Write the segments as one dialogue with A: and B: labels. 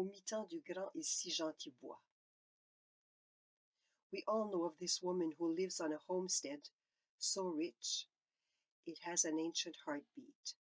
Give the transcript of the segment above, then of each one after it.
A: au mi-temps du grand et si gentil bois. We all know of this woman who lives on a homestead so rich it has an ancient heartbeat.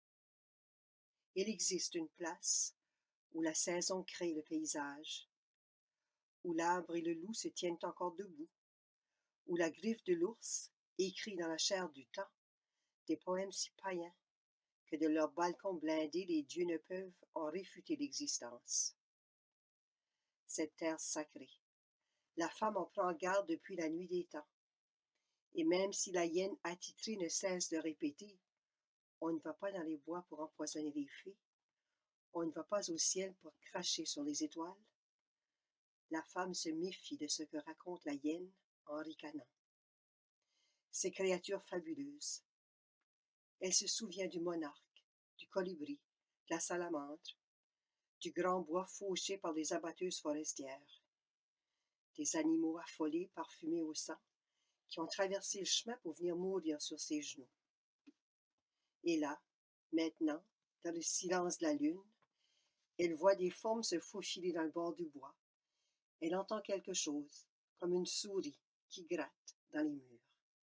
A: Il existe une place où la saison crée le paysage, où l'arbre et le loup se tiennent encore debout, où la griffe de l'ours écrit dans la chair du temps des poèmes si païens que de leurs balcons blindés les dieux ne peuvent en réfuter l'existence. Cette terre sacrée, la femme en prend garde depuis la nuit des temps, et même si la hyène attitrée ne cesse de répéter « On ne va pas dans les bois pour empoisonner les fées, on ne va pas au ciel pour cracher sur les étoiles », la femme se méfie de ce que raconte la hyène en ricanant. Ces créatures fabuleuses. Elle se souvient du monarque, du colibri, de la salamandre, du grand bois fauché par les abatteuses forestières, des animaux affolés, parfumés au sang, qui ont traversé le chemin pour venir mourir sur ses genoux. Et là, maintenant, dans le silence de la lune, elle voit des formes se faufiler dans le bord du bois. Elle entend quelque chose, comme une souris qui gratte dans les murs.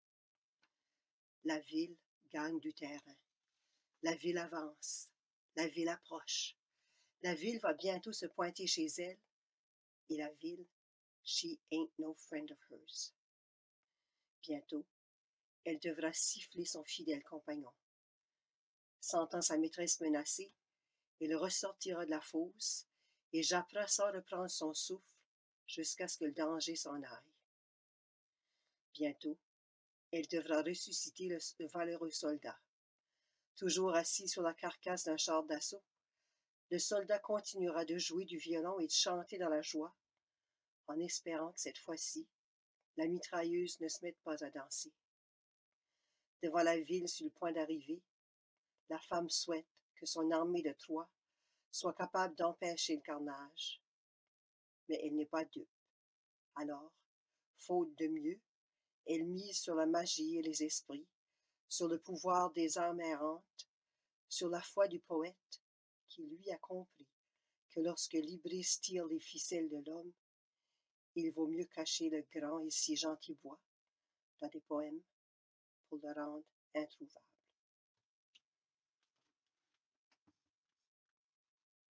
A: La ville gagne du terrain. La ville avance. La ville approche. La ville va bientôt se pointer chez elle. Et la ville, she ain't no friend of hers. Bientôt, elle devra siffler son fidèle compagnon. Sentant sa maîtresse menacée, elle ressortira de la fosse et jappera sans reprendre son souffle jusqu'à ce que le danger s'en aille. Bientôt, elle devra ressusciter le valeureux soldat. Toujours assis sur la carcasse d'un char d'assaut, le soldat continuera de jouer du violon et de chanter dans la joie, en espérant que cette fois-ci, la mitrailleuse ne se mette pas à danser. Devant la ville sur le point d'arriver, la femme souhaite que son armée de Troie soit capable d'empêcher le carnage. Mais elle n'est pas dupe. Alors, faute de mieux, elle mise sur la magie et les esprits, sur le pouvoir des âmes errantes, sur la foi du poète, qui lui a compris que lorsque l'Ibris tire les ficelles de l'homme, il vaut mieux cacher le grand et si gentil bois dans des poèmes pour le rendre introuvable.